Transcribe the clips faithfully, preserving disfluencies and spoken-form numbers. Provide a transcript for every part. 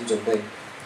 准备。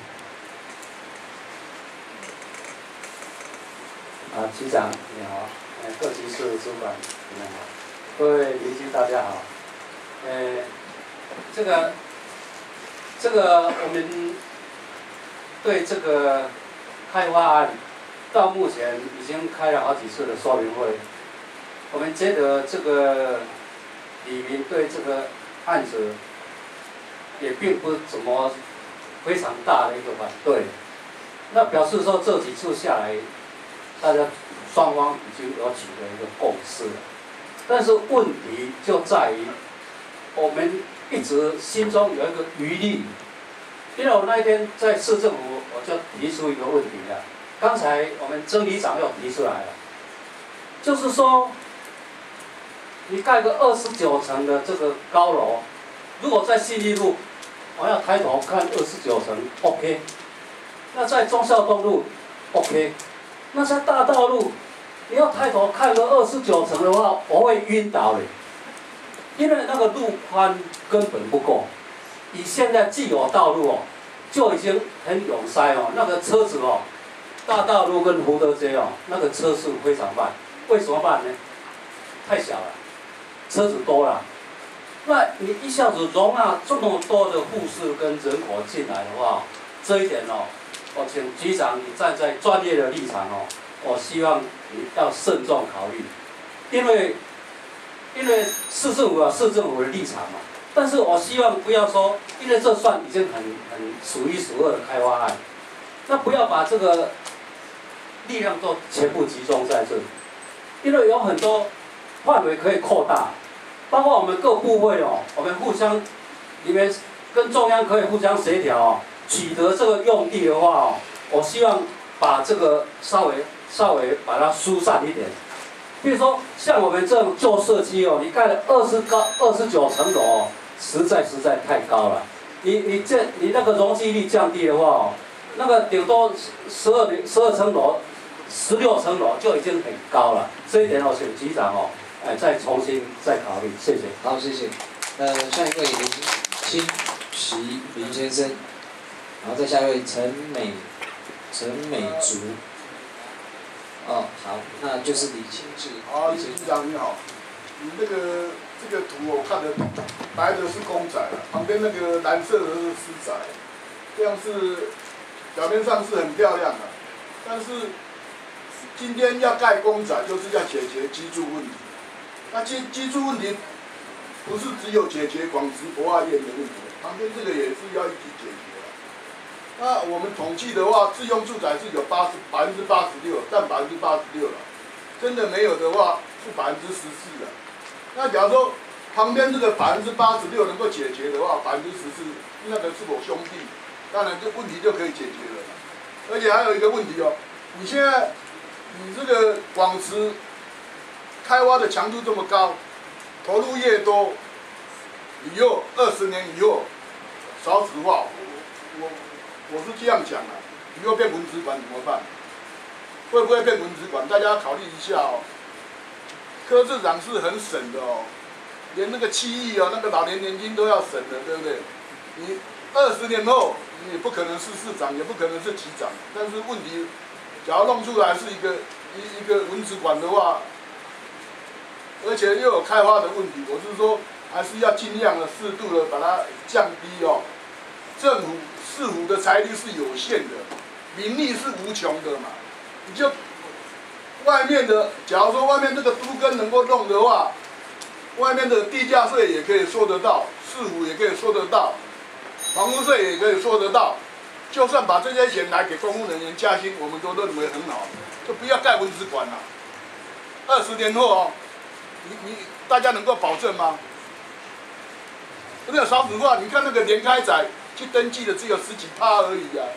啊，局长你好，呃，各级市主管你们好，各位邻居大家好。呃，这个这个我们对这个开发案到目前已经开了好几次的说明会，我们觉得这个里民对这个案子也并不怎么非常大的一个反对，那表示说这几次下来，大家双方已经有取得一个共识了。但是问题就在于，我们一直心中有一个余力，因为我那一天在市政府我就提出一个问题了，刚才我们曾里长又提出来了，就是说，你盖个二十九层的这个高楼，如果在信义路，我要抬头看二十九层 ，OK。那在忠孝东路 ，OK。那在大道路，你要抬头看个二十九层的话，我会晕倒的，因为那个路宽根本不够。以现在既有道路哦，就已经很拥塞哦，那个车子哦，大道路跟福德街哦，那个车速非常慢。为什么慢呢？太小了，车子多了。那你一下子容纳这么多的护士跟人口进来的话，这一点哦，我请局长你站在专业的立场哦，我希望你要慎重考虑，因为因为市政府有市政府的立场嘛，但是我希望不要说，因为这算已经很很数一数二的开发案，那不要把这个力量都全部集中在这里，因为有很多范围可以扩大。包括我们各部会哦，我们互相，你们跟中央可以互相协调哦，取得这个用地的话哦，我希望把这个稍微稍微把它疏散一点。比如说像我们这种旧社区哦，你盖了二十高二十九层楼哦，实在实在太高了。你你这你那个容积率降低的话哦，那个顶多十二十二层楼、十六层楼就已经很高了。这一点我请局长哦。哎，再重新再考虑，谢谢。 好，谢谢。呃，下一位林清奇林先生，然后再下一位陈美陈美竹。哦，好，那就是李清志。 好，李局长你好，你那个这个图我看得懂，白的是公仔了，旁边那个蓝色的是私宅，这样是表面上是很漂亮的，但是今天要盖公仔，就是要解决居住问题。那居居住问题不是只有解决广职博爱院的问题，旁边这个也是要一起解决的。那我们统计的话，自用住宅是有八十百分之八十六，占百分之八十六了。真的没有的话是百分之十四了。那假如说旁边这个百分之八十六能够解决的话，百分之十四那个是我兄弟，当然这问题就可以解决了。而且还有一个问题哦，你现在你这个广职开发的强度这么高，投入越多，以后二十年以后，少子化，我我我是这样讲啊，以后变文职馆怎么办？会不会变文职馆？大家考虑一下哦。柯市长是很省的哦，连那个七亿哦，那个老年年金都要省的，对不对？你二十年后，你也不可能是市长，也不可能是局长，但是问题，假如弄出来是一个一一个文职馆的话，而且又有开发的问题，我是说还是要尽量的适度的把它降低哦。政府市府的财力是有限的，民力是无穷的嘛。你就外面的，假如说外面这个都更能够弄的话，外面的地价税也可以收得到，市府也可以收得到，房屋税也可以收得到。就算把这些钱来给公务人员加薪，我们都认为很好，就不要盖文职馆了。二十年后哦。你你大家能够保证吗？没有少子化，你看那个联开仔去登记的只有十几趴而已啊。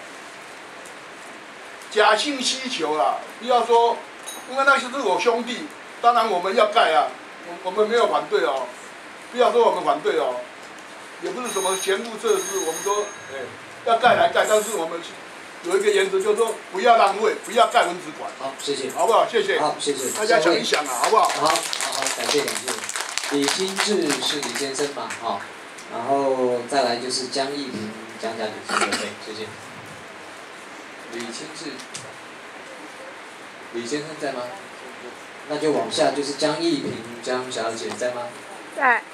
假性需求啦，不要说，因为那些是我兄弟，当然我们要盖啊，我我们没有反对哦，不要说我们反对哦，也不是什么嫌恶设施，我们说，哎，要盖来盖，但是我们有一个原则，就是说不要浪费，不要盖文职馆。 好，谢谢， 好不好？谢谢。 好，谢谢。 大家想一想啊，好不好？ 好，好好，感谢感谢。李清志是李先生嘛，哈，然后再来就是江义平江小姐请准备，谢谢。李清志，李先生在吗？那就往下就是江一平江小姐在吗？ 在。